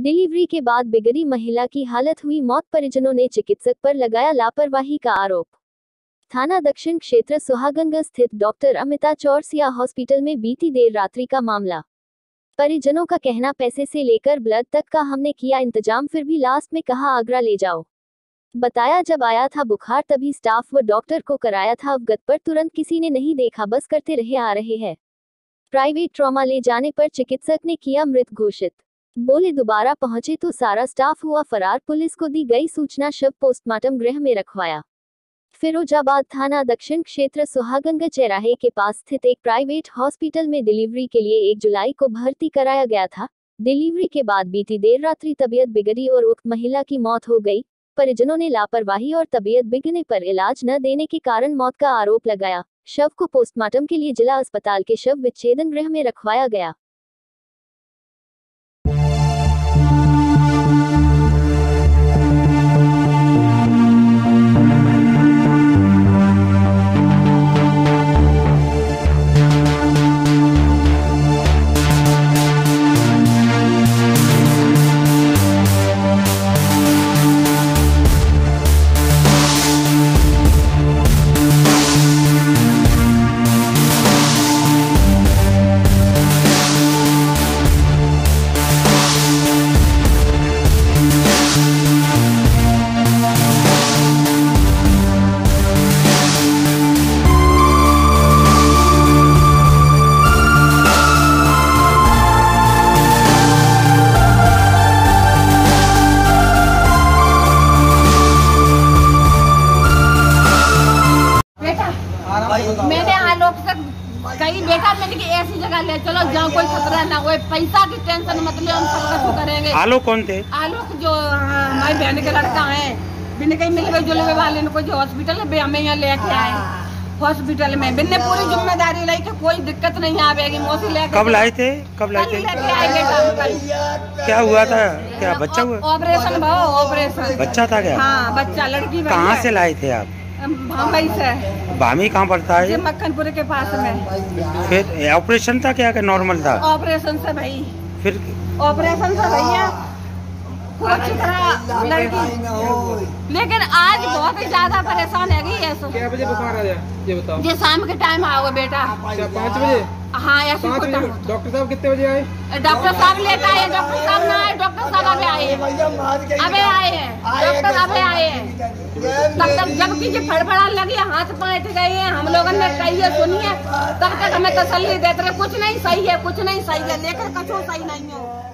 Delivery के बाद बिगड़ी महिला की हालत हुई मौत, परिजनों ने चिकित्सक पर लगाया लापरवाही का आरोप। थाना दक्षिण क्षेत्र सुहागंगा स्थित डॉक्टर अमिता चौरसिया हॉस्पिटल में बीती देर रात्रि का मामला। परिजनों का कहना, पैसे से लेकर ब्लड तक का हमने किया इंतजाम, फिर भी लास्ट में कहा आगरा ले जाओ। बताया जब आया था बुखार तभी स्टाफ व डॉक्टर को कराया था अवगत, पर तुरंत किसी ने नहीं देखा, बस करते रहे आ रहे हैं। प्राइवेट ट्रॉमा ले जाने पर चिकित्सक ने किया मृत घोषित। बोले दोबारा पहुंचे तो सारा स्टाफ हुआ फरार। पुलिस को दी गई सूचना, शव पोस्टमार्टम गृह में रखवाया। फिरोजाबाद थाना दक्षिण क्षेत्र सुहागंगा चौराहे के पास स्थित एक प्राइवेट हॉस्पिटल में डिलीवरी के लिए 1 जुलाई को भर्ती कराया गया था। डिलीवरी के बाद बीती देर रात्रि तबीयत बिगड़ी और उक्त महिला की मौत हो गई। परिजनों ने लापरवाही और तबीयत बिगड़ने पर इलाज न देने के कारण मौत का आरोप लगाया। शव को पोस्टमार्टम के लिए जिला अस्पताल के शव विच्छेदन गृह में रखवाया गया। मैंने आलोक से कहीं बेटा मैंने कि ऐसी जगह ले चलो जहाँ कोई खतरा ना हो, पैसा की टेंशन मत ले, हम सब कुछ करेंगे। आलोक कौन थे? आलोक जो हमारी बहन के लड़का है, बिन कहीं मिल गई जुलवे वाले ने, जो हॉस्पिटल है हमें यहाँ लेके आए हॉस्पिटल में। बिन्ने पूरी जिम्मेदारी लाई कि कोई दिक्कत नहीं आवेगी। मौसी लेके कब लाए थे? लेके आए बेटा। क्या हुआ था? क्या बच्चा हुआ? ऑपरेशन भाव ऑपरेशन। बच्चा था क्या? हाँ बच्चा, लड़की। कहाँ से लाए थे आप? भामी से। भामी कहाँ पड़ता है? मक्खनपुर के पास में। फिर ऑपरेशन था क्या नॉर्मल था? ऑपरेशन से भाई। फिर ऑपरेशन से भैया अच्छी तरह लड़की, लेकिन आज बहुत ही ज्यादा परेशान है। क्या बजे बुखार आया ये बताओ? ये शाम के टाइम आओगे बेटा। 5 बजे? हाँ ऐसे। डॉक्टर साहब कितने बजे आए? डॉक्टर साहब लेट आए। डॉक्टर साहब ना आए, डॉक्टर साहब अबे आए हैं। डॉक्टर अबे आए हैं। तब तक जब की फड़फड़ा लगी, हाथ पाँच गए हैं, हम लोगों ने कही है सुनिए, तब तक हमें तसल्ली देते रहे कुछ नहीं सही है, कुछ नहीं सही है, लेकर कछो सही नहीं है।